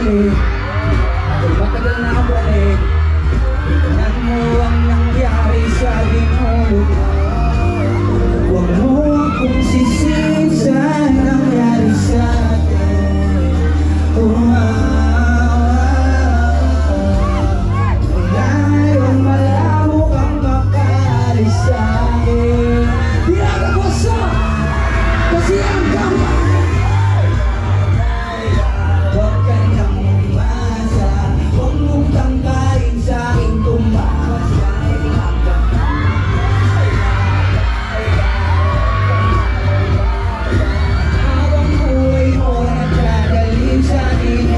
bumalik. Matagal na balik. Tingnan mo ang nangyari sa ginulog mo. Huwag mo akong sisihin sa nangyari sa atin. Wala ngayon malabo kang makaalis sa akin. Pinagagosa kasi ang gama. Huwag ka nang umasa, huwag mong tangkain sa aking tumakas. Habang buhay mo nagdadalhin sa inyo.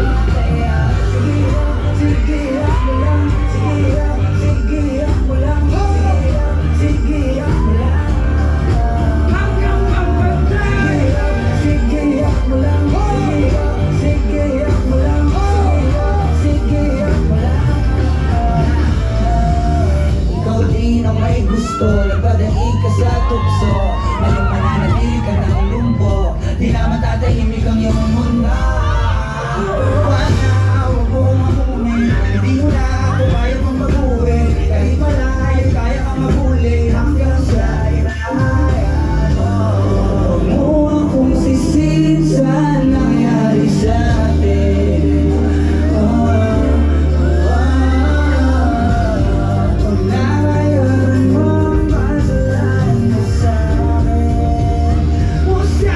Sige, ako lang. Sige, ako lang. Sige, ako lang. Hanggang mamatay. Sige, ako lang. Sige, ako lang. Sige, ako lang. Ikaw din ang may gusto, nagpadaig ka sa tukso. Ngayon mananatili ka ng lumbo, di na matatahimik ang iyong mundo. Huwag mo mamunin, hindi mo na ako kaya kong mag-uwi. Kahit malayo, kaya kang mag-uli hanggang sa inahayan mo. Huwag mo akong sisihin sa nangyari sa atin. Huwag na ngayon mo pasalain mo sa akin. Mo sa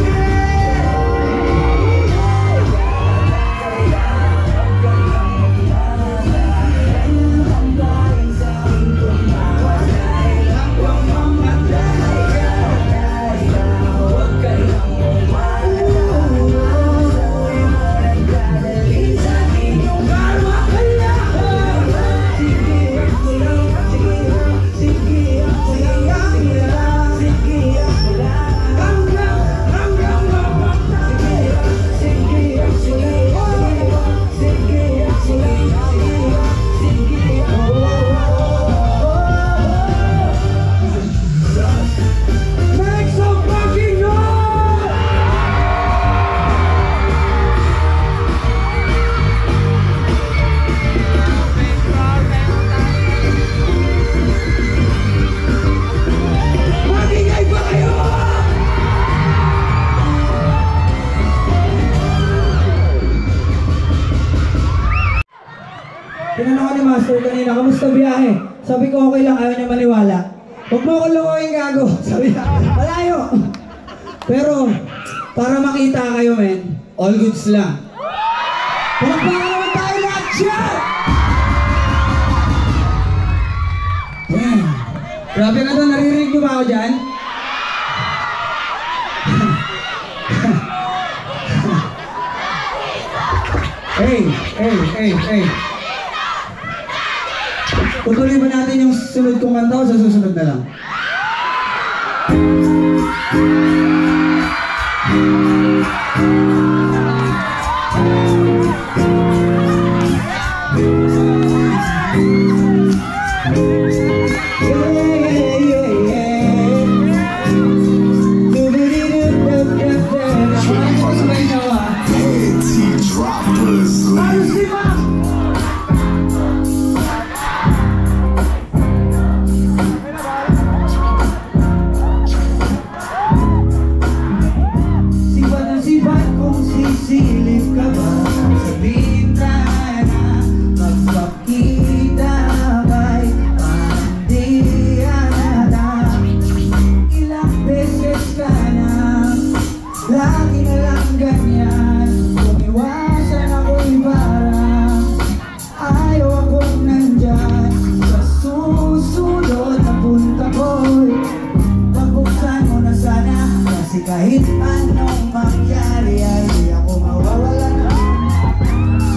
tinanong ko ni Master kanina, kamusta biyahe? Sabi ko okay lang, ayaw niya maniwala. Huwag mo akong lukuhin, gago. Sabi niya, malayo. Pero, para makita kayo, men, all goods lang. Palakpakan naman tayo lahat dyan! Yan. Grabe ka doon, naririnig niyo ba ako dyan? Hey. Tutuloy ba natin yung sunod kong kanta o sa susunod na lang? Kahit anong mangyari ay di ako mawawala.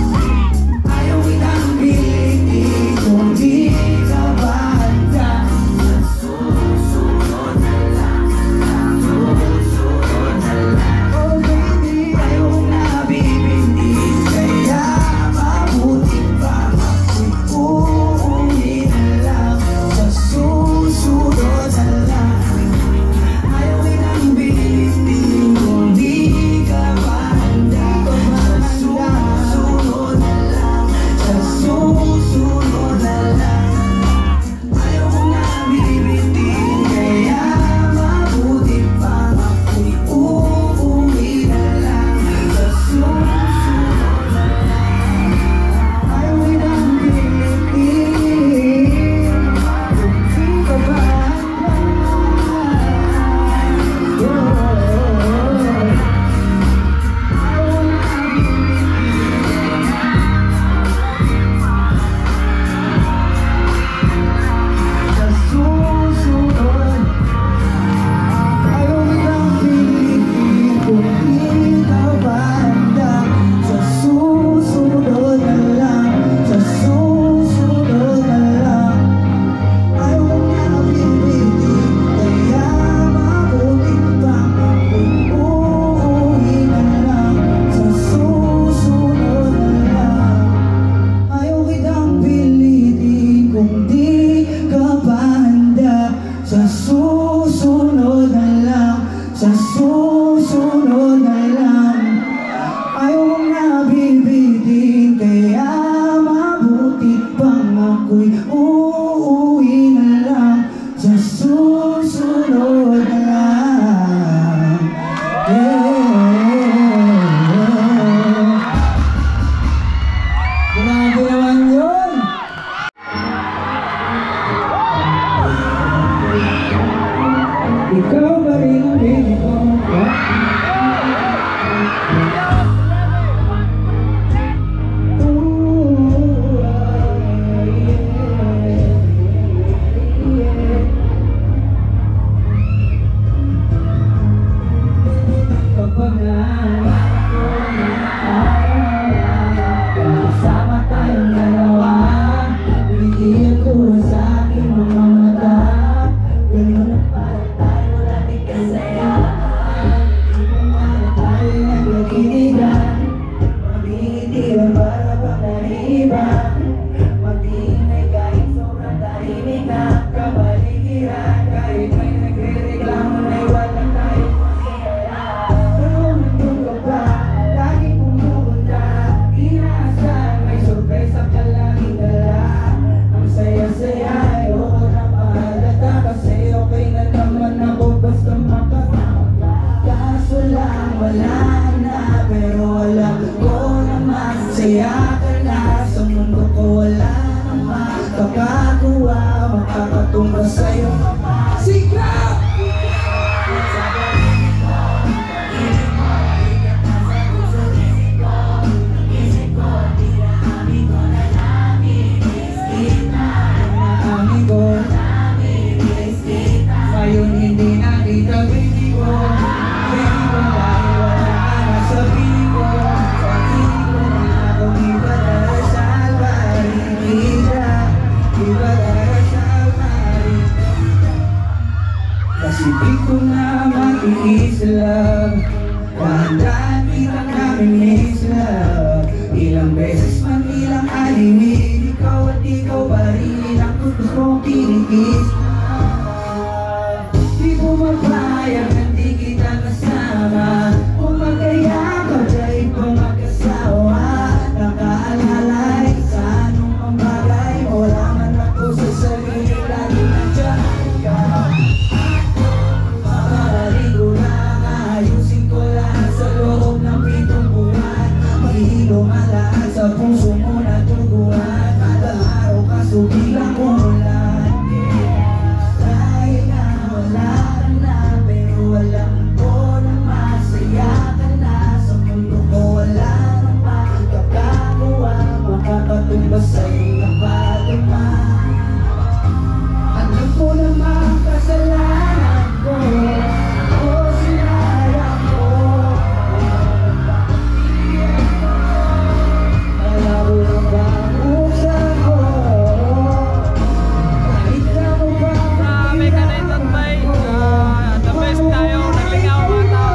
masaya ka na. Sa mundo ko wala namang makakakuha, makakatumba sa'yo. Sigaw! Ngayon hindi nakita baby ko, baby ko, dahil wala ka na sa piling ko. Sarili ko na akong iba dahil sa albarin kita, iba dahil sa albarin. Kasi di ko na matiis love, dahan-dahan kitang namimiss love. Ilang beses man ilang alimid, ikaw at ikaw pa rin ang gusto kong kinikis. Di pumapayag na di kita kasama, kung magkayakap dahil pa magkasawa. Nakaalalay sa anong mang bagay, wala man ako sa sarili, lagi nandiyan ka. Makarali ko lang, ayusin ko lahat sa loob ng 7 buwan. Mahilo man lahat sa puso mo na tuguan, kada araw kaso bilang umulan. Dahil nga wala ka na, pero alam ko na masaya ka na. Sa mundo ko wala nang makakakuha, makakatumba sa'yo na padama. Alam ko naman kasalanan ko, o sinayang ko. Alam ko na banguksan ko, kahit na mo ba Grabe ka na ito, bay. The best tayo, naglingaw mga tao.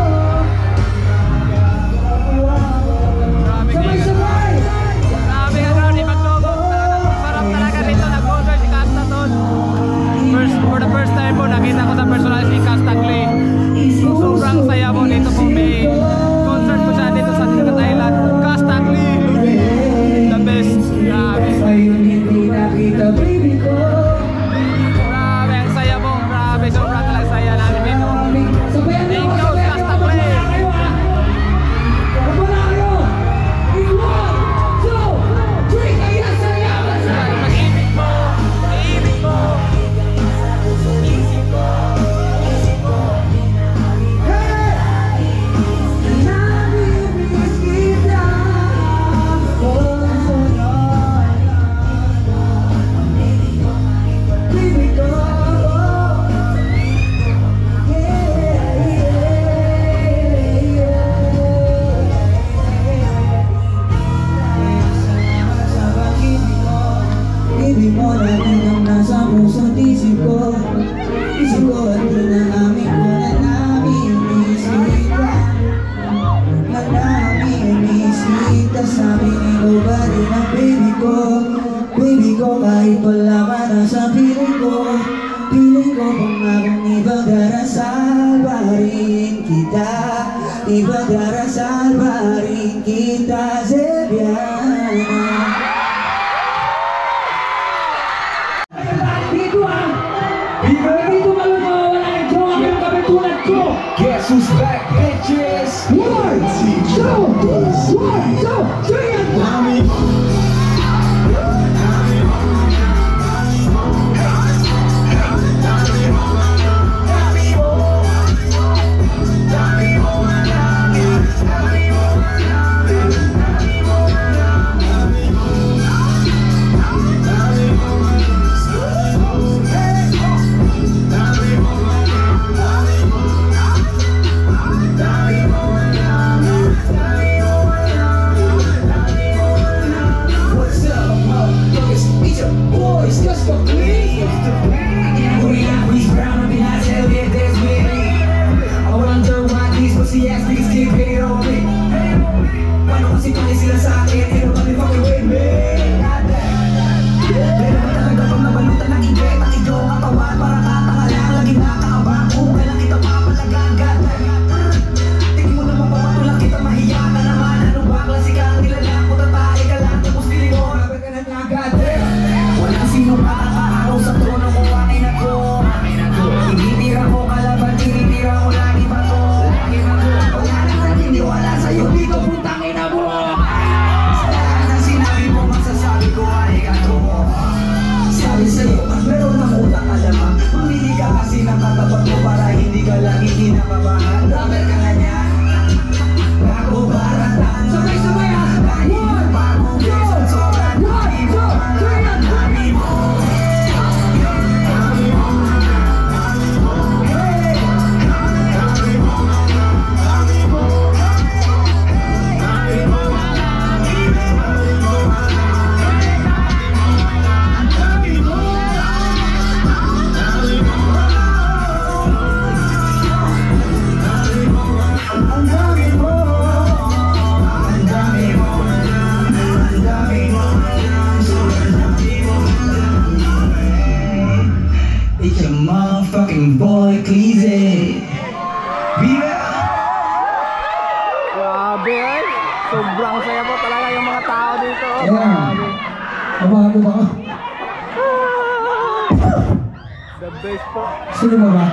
Grabe ka. sabay-sabay. Grabe ka, grabe maglogo. Sarap talaga dito, nag-concert si Casta Ton. For the first time po, nakita ko sa personal si Casta Clay. Sobrang saya mo dito po, may concert ko siya dito sa Tingat Island. Casta Clay, the best. Grabe. Ngayon hindi nakita baby ko. Grabe, ang saya mo. Grabe, sobrang talaga saya namin dito. Sabayan niyo Thank ako, you, sabayan Casta ako. Clay. Wala kayo. In 1, 2, 3, kaya sayawan sa Pag-ibig mo, ibig mo. Hey! Namimiss kita. Oh, baby ko. Sa pag-ibig mo, ibig mo lagi ang nasa puso't isip ko. Isip ko at dinaamin ko na namimiss kita. Na namimiss kita. Sabi ni ko ba rin ang baby ko. Baby ko kahit wala ka na sa piling ko. Piling ko pangakong ipagdarasal pa rin kita. Ipagdarasal pa rin kita, Zebiana. Guess who's back, bitches? 1, 2, 3. Sobrang saya po talaga yung mga tao dito. Ayan. Mapagod ako. The best po. Sino mo ba?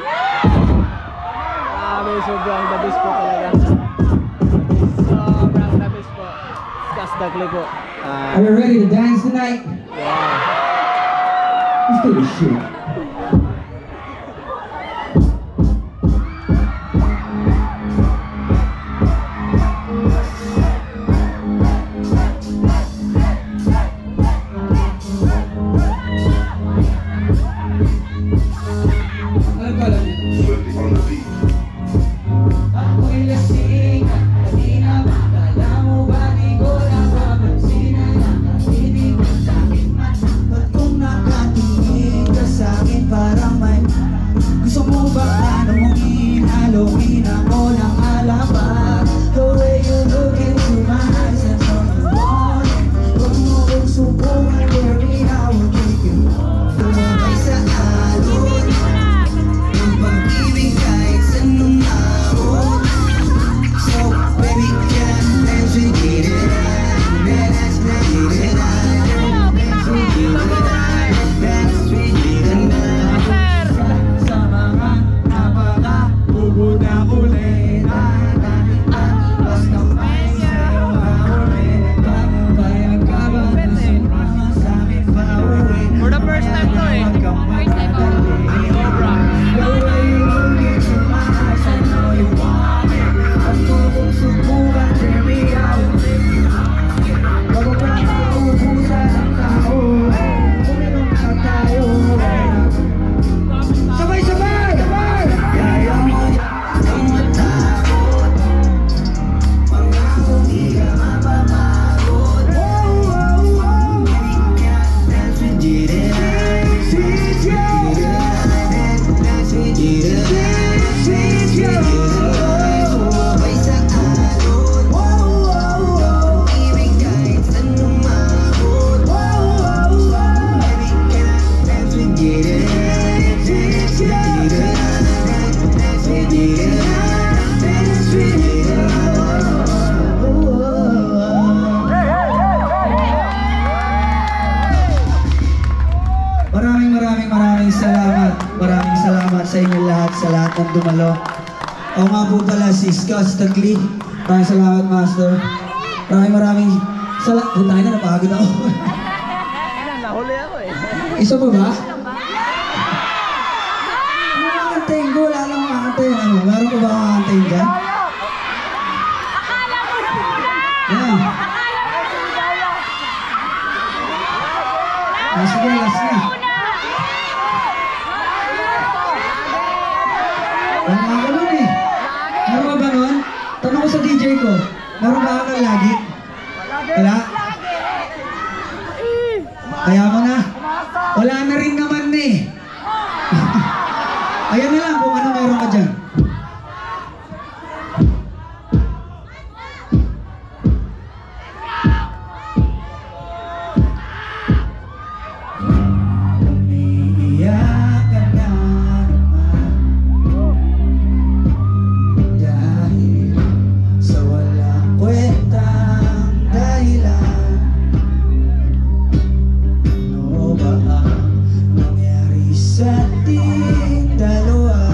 Sobrang the best po talaga. Sobrang the best po. Kastakli po. Are you ready to dance tonight? Yeah. Let's do this shit. Ako'y lasing at kanina pa. Kala mo ba di ko napapansin na nakatinig ka sa'kin man? Ba't kung nakatingin ka sa'kin parang may gusto mo ba tanongin? Halongin ako ng alamat. The way you look into my eyes, that's all I want. Huwag mo kong subukan, baby, I will take you. Tumabay sa alon ng pag-ibig kahit saan umabot. So, baby, can I dance with you tonight? Dance with you tonight. Dance with you tonight. Dance with you tonight. Sa mga napaka-ubod na kulitan, basta may sa'yo hawin. Papayag ka ba na sumama sa'min pauwi? For the first time to eh. First time ko. Sobra. The way you look into my eyes, I know you want it. At kung subukan, baby, I will take you. Bago pa maubusan ang tao, uminom na tayo. Sabay-sabay! Kaya mo yung matakot. Pangako di ka mapapagod. Baby, can I dance with you tonight? Dance with you tonight. Sumabay sa alon. Ibig kahit saan umabot. Baby, can I dance with you tonight? Dance with you tonight. Dance with you tonight. Dance with you Maraming salamat. Maraming salamat sa inyo lahat, sa lahat ng dumalo. Ako nga po pala si Scott Stagli. Maraming salamat, Master. Maraming salamat. Tayo na, napagod ako. Nahuli ako eh. Isa pa ba? Ano kakantayin ko? Wala lang kakantayin. Ano? Meron ko ba kakantayin dyan? Yan. Sige, last na. Wala ka nun eh. Meron ka ba nun? Tanong ko sa DJ ko. Meron ba ka ng lagi? Wala? Kaya mo na. Wala na rin naman eh. Ayan na lang kung ano meron ka dyan. Umiiyak ka na naman dahil sa walang kwentang dahilan. Ano ba ang nangyari sa ating dalawa?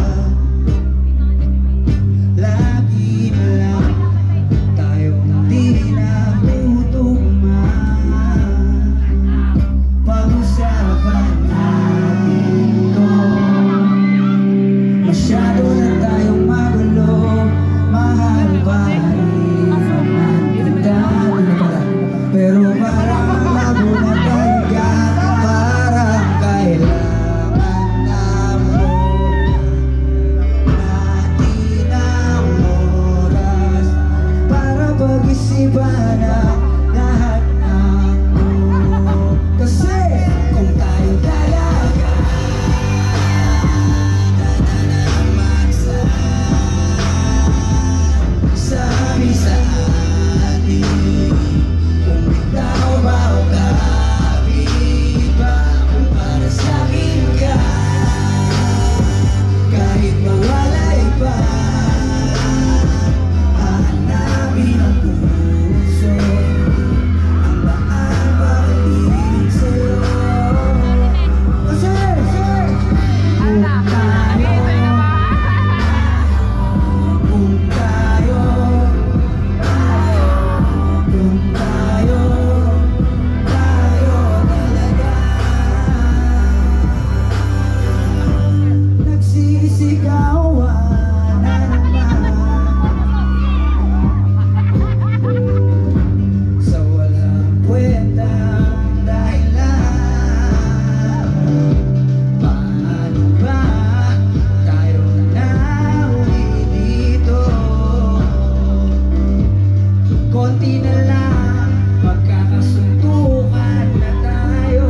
na lang, magkakasuntukan na tayo.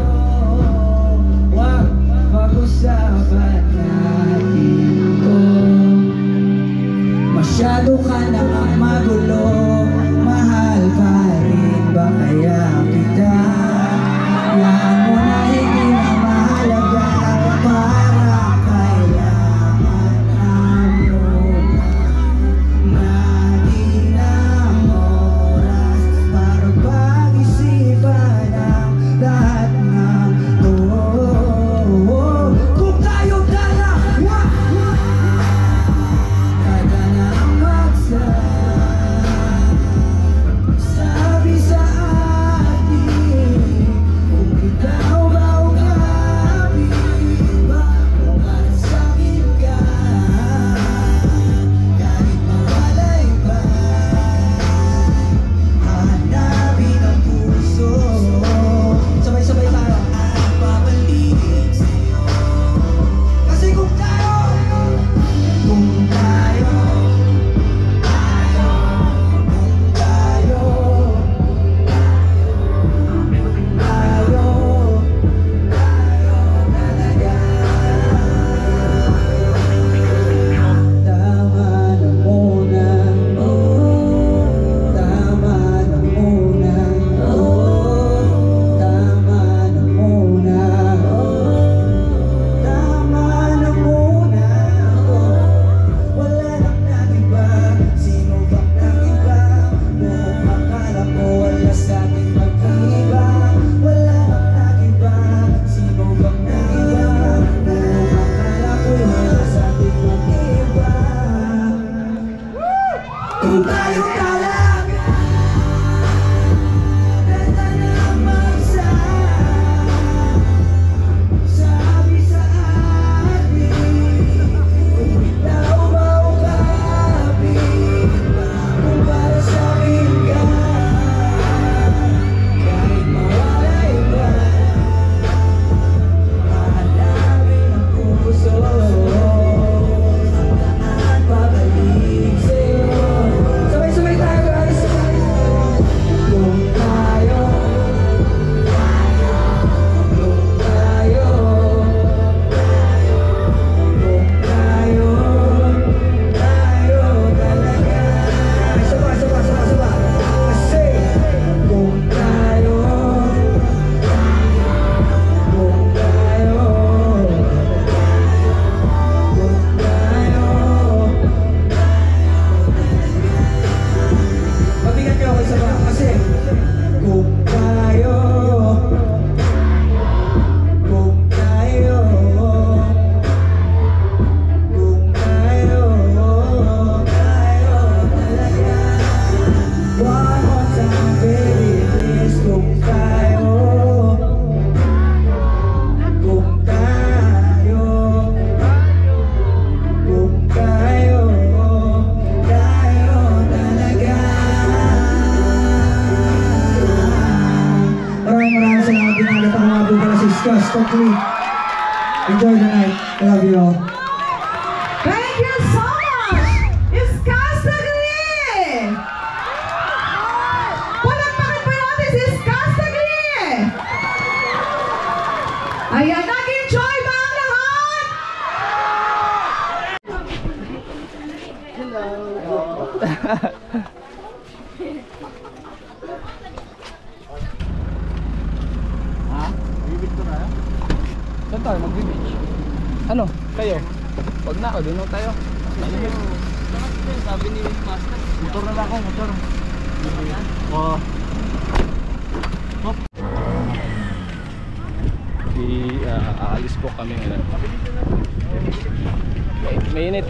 Wag pag-usapan natin to. Masyado ka namang magulo, mahal pa rin ba kaya kita? Yan mo na hindi na mahalaga, para kailangan namin na di ng oras para pag-isipan ang lahat ng to. Kung tayo dalawa kada na sabi sa atin, kung ikaw ba o gabi ba o para sa akin ka, kahit mawalay ba, hahanapin ang puso. Sabay-sabay tayo at babalik sa'yo. Kasi kung tayo kung tayo talaga ganda na sabi sa atin, kung ikaw ba o gabi ba kung para sa akin ka, kahit mawalay ba, hahanapin ang puso at babalik sa'yo. Sabay-sabay tayo guys. Kung tayo talaga. Saba. Kasi kung tayo mabigat ka ako isa ba? Kasi kung tayo talaga. One more time baby please. Kung tayo talaga. Maraming salamat din natin ang mga pala si Scott Stockley. Enjoy the night. I love you all. Thank you so much! It's Castagli! Palagpakan pa natin si Castagli! Ayan, nag-enjoy ba ang lahat? Saan tayo mag-beach? Ano? Kayo? Wag na, doon na tayo. Sabi ni Master. Motor na lang ako, motor. Oh. Aalis po kami ngayon. Mainit.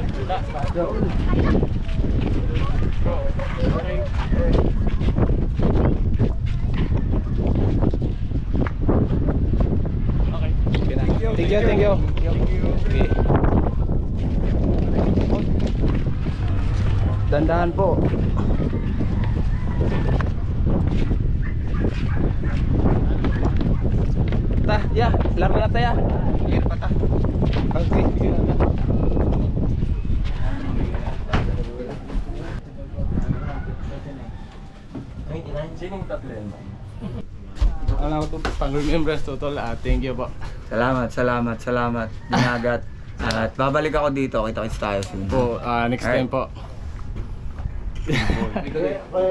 Thank you. Okay. Dandahan po. Ya, laro na tayo. Sige pa ta. Okay, sige na. Sinong tatlo yan ba? Alam ko to, pang remembrance to tol. Thank you po. Salamat. Dinagat. At babalik ako dito. Kita-kits tayo soon. Po, next time po.